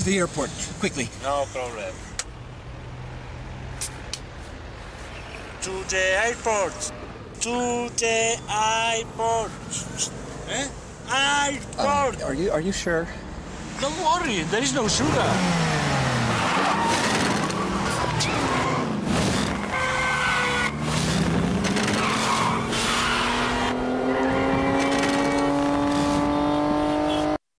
the airport, quickly. No problem. To the airport. To the airport. Eh? Airport. Are you sure? Don't worry, there is no sugar.